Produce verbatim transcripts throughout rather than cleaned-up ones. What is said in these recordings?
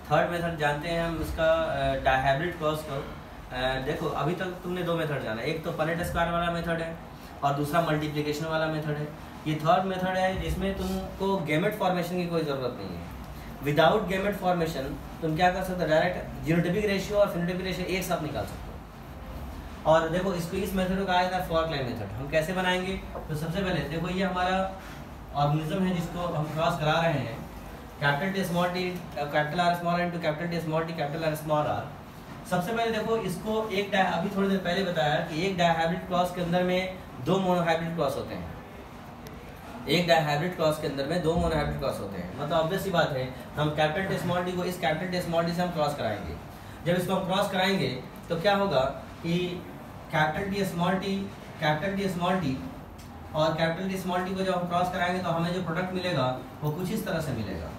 Third method जानते हैं हम इसका डायहाइब्रिड क्रॉस को। देखो अभी तक तुमने दो मेथड जाना, एक तो पनेट स्क्वायर वाला मेथड है और दूसरा मल्टीप्लिकेशन वाला मेथड है। ये थर्ड मेथड है जिसमें तुमको गैमेट फॉर्मेशन की कोई ज़रूरत नहीं है। विदाउट गैमेट फॉर्मेशन तुम क्या कर सकते हो, डायरेक्ट जीनोटाइपिक रेशियो और फिनोटाइपिक रेशियो एक साथ निकाल सकते हो। और देखो इसको इस मेथड को कहा जाता है फॉर्क लाइन मेथड। हम कैसे बनाएंगे, तो सबसे पहले देखो ये हमारा ऑर्गेनिज्म है जिसको हम क्रॉस करा रहे हैं, capital T small T capital R small into capital T small T capital R small R. सबसे पहले देखो इसको एक अभी थोड़ी देर पहले बताया कि एक डायहाइब्रिड क्रॉस के अंदर में दो मोनोहाइब्रिड क्रॉस होते हैं। एक डायहाइब्रिड क्रॉस के अंदर में दो मोनोहाइब्रिड क्रॉस होते हैं। मतलब ऑब्वियस सी बात है, हम कैपिटल टी स्मॉल टी को इस कैपिटल टी स्मॉल टी से हम क्रॉस कराएंगे। जब इसको हम क्रॉस कराएंगे तो क्या होगा कि capital T small T capital T small T और कैपिटल टी स्मॉल टी को जब हम क्रॉस कराएंगे तो हमें जो प्रोडक्ट मिलेगा वो कुछ इस तरह से मिलेगा,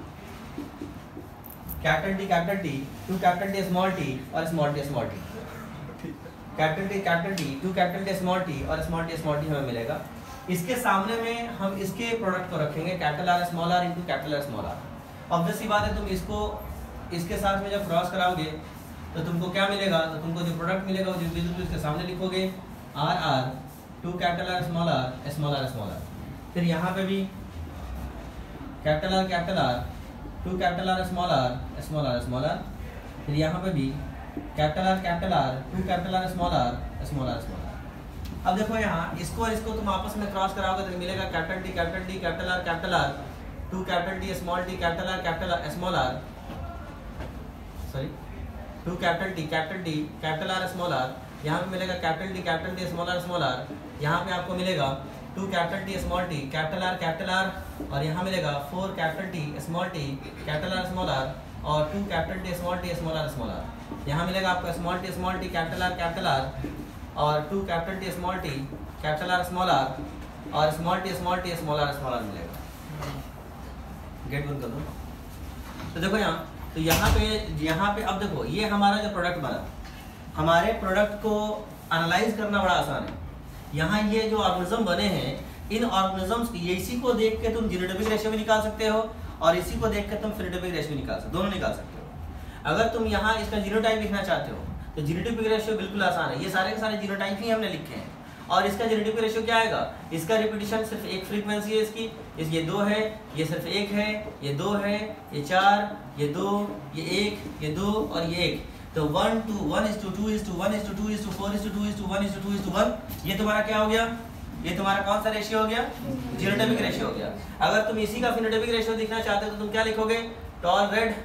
capital T capital T two capital T small T और small T small T, capital T capital T two capital T small T और स्मॉल टी स्मॉल टी हमें मिलेगा। इसके सामने में हम इसके प्रोडक्ट को रखेंगे capital R small R into capital R small R. Obvious सी बात है, तुम इसको इसके साथ में जब क्रॉस कराओगे तो तुमको क्या मिलेगा, तो तुमको जो प्रोडक्ट मिलेगा वो जो बिल्कुल इसके सामने लिखोगे R R two capital R small R small R small R. फिर यहाँ पे भी capital R capital R two capital R small R small R small R. फिर यहाँ पे भी capital R capital R two capital R small R small R small R. अब देखो यहाँ इसको और इसको तुम आपस में क्रॉस कराओगे तो मिलेगा capital T capital T capital R capital R two capital T small T capital R capital R small R sorry two capital T capital T capital R small R. यहाँ पे मिलेगा capital T capital T small R small R. यहाँ पे आपको मिलेगा two capital T small T capital R capital R और यहाँ मिलेगा four capital T small T capital R small R और two capital T small T small R small R. यहाँ मिलेगा आपको small T small T capital R capital R और two capital T small T capital R small R और small T small T small R small R मिलेगा। Gate बंद कर दो। तो देखो यहाँ तो यहाँ पे यहाँ पे अब देखो ये हमारा जो प्रोडक्ट बना, हमारे प्रोडक्ट को एनालाइज करना बड़ा आसान है। यहाँ ये जो ऑर्गेनिज्म बने हैं इन ऑर्गेनिजम्स की इसी को देख के तुम जीनोटाइपिक रेशियो भी निकाल सकते हो और इसी को देख के तुम फिनोटाइपिक रेशियो निकाल सकते हो, दोनों निकाल सकते हो। अगर तुम यहाँ इसका जीनोटाइप लिखना चाहते हो तो जीनोटाइपिक रेशियो बिल्कुल आसान है। ये सारे के सारे जीनोटाइप ही हमने लिखे हैं और इसका जीनोटाइपिक रेशियो क्या आएगा, इसका रिपीटिशन सिर्फ एक फ्रीक्वेंसी है इसकी, इस ये दो है, ये सिर्फ एक है, ये दो है, ये चार, ये दो, ये एक, ये दो और ये एक। तो one two one is to two is to one is to two is to four is to two is to one is to two is to one. ये तुम्हारा क्या हो गया, ये तुम्हारा कौन सा रेशियो हो गया, जीनोटाइपिक रेशियो हो गया। अगर तुम इसी का फिनोटाइपिक रेशियो दिखना चाहते हो तो तुम क्या लिखोगे, tall red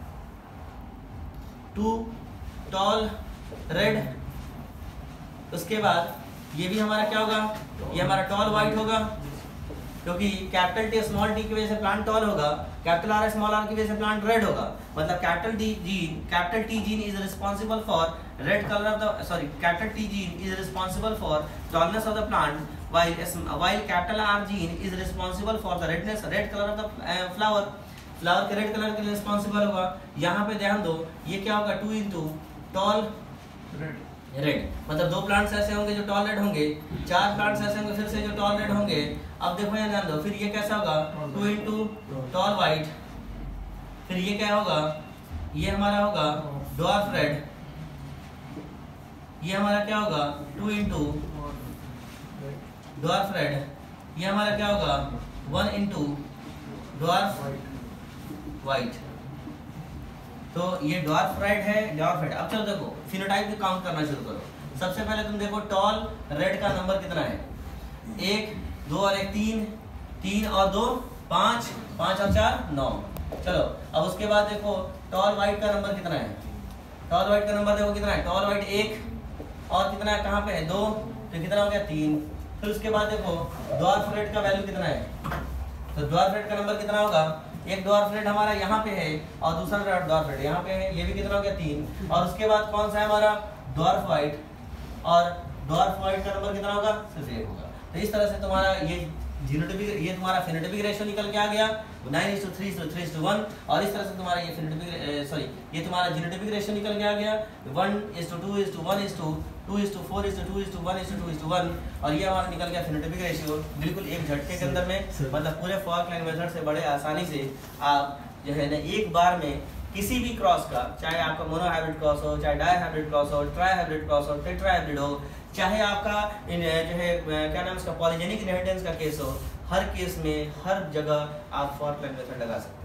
two tall red. उसके बाद ये भी हमारा क्या होगा, ये हमारा टॉल वाइट होगा क्योंकि कैपिटल टी स्मॉल टी की वजह से प्लांट टॉल होगा, कैपिटल आर स्मॉल आर की वजह से प्लांट रेड होगा। मतलब capital T gene capital T gene is responsible for red colour of the sorry capital T gene is responsible for tallness of the plant while while capital R gene is responsible for the redness red color of the uh, flower flower के red colour के लिए responsible होगा। यहाँ पे ध्यान दो ये क्या होगा, two into tall red red. मतलब दो प्लांट्स ऐसे होंगे जो टॉल रेड होंगे, चार प्लांट्स ऐसे होंगे फिर से जो टॉल रेड होंगे। अब देखो यहाँ ध्यान दो, फिर ये कैसा होगा, टू इंटू टॉल वाइट। फिर ये क्या होगा, ये हमारा होगा डॉर्फ रेड। ये हमारा क्या होगा, टू इंटू डॉर्फ रेड। ये हमारा क्या होगा, वन इंटू डॉर्फ वाइट। तो ये डॉर्फ रेड है, डॉर्फ रेड। अब चलो देखो फिनोटाइप भी काउंट करना शुरू करो। सबसे पहले तुम देखो टॉल रेड का नंबर कितना है, एक दो और एक तीन, तीन और दो पाँच, पाँच और चार नौ। चलो अब उसके बाद देखो टॉल वाइट का नंबर कितना है, टॉल वाइट का नंबर देखो कितना है, टॉल वाइट एक और कितना है, कहाँ पे है, दो, तो कितना हो गया, तीन। फिर उसके बाद देखो डॉर्फ रेड का वैल्यू कितना है, तो डॉर्फ रेड का नंबर कितना होगा, एक डॉर्फ रेड हमारा यहाँ पे है और दूसरा डॉर्फ रेड यहाँ पे है, ये भी कितना हो गया, तीन। और उसके बाद कौन सा है हमारा डॉर्फ वाइट, और डॉर्फ वाइट का नंबर कितना होगा, सिर्फ एक होगा। तो इस तरह से तुम्हारा ये जीनोटाइपिक ये तुम्हारा फिनोटाइपिक रेशियो निकल के आ गया nine is to three is to three is to one. और इस तरह से तुम्हारा ये फिनोटाइपिक सॉरी ये तुम्हारा जीनोटाइपिक रेशियो निकल के आ गया one is to two is to one is to two is to four is to two is to one is to two is to one. और ये हमारा निकल गया फिनोटाइपिक रेशियो बिल्कुल एक झटके के अंदर में। मतलब पूरे फॉर्क लाइन मेथड से बड़े आसानी से आप जो है ना एक बार में किसी भी क्रॉस का, चाहे आपका मोनोहाइब्रिड क्रॉस हो, चाहे डायहाइब्रिड क्रॉस हो, ट्राइहाइब्रिड क्रॉस हो, टेट्राहाइब्रिड हो, चाहे आपका इन जो है क्या नाम इसका पॉलीजेनिक इनहेरिटेंस का केस हो, हर केस में हर जगह आप फॉर प्लग मेथड लगा सकते हैं।